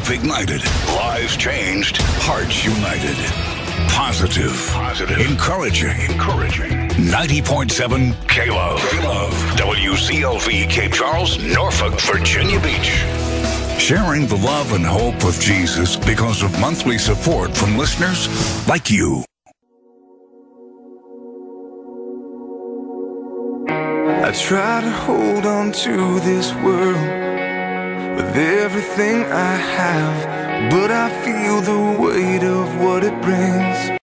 Faith ignited. Lives changed. Hearts united. Positive. Encouraging. 90.7 K-Love. WZLV, Cape Charles, Norfolk, Virginia Beach. Sharing the love and hope of Jesus because of monthly support from listeners like you. I try to hold on to this world with everything I have, but I feel the weight of what it brings.